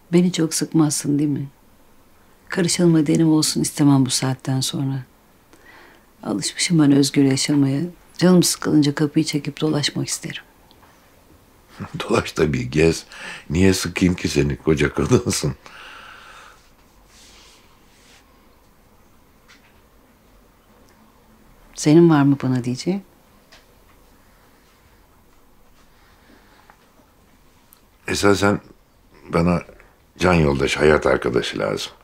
Beni çok sıkmazsın değil mi? Karışılma derim olsun istemem bu saatten sonra. Alışmışım ben özgür yaşamaya. Canım sıkılınca kapıyı çekip dolaşmak isterim. Dolaş tabii, gez. Niye sıkayım ki seni, koca kadınsın? Senin var mı bana diyeceğin? Esasen bana can yoldaş, hayat arkadaşı lazım.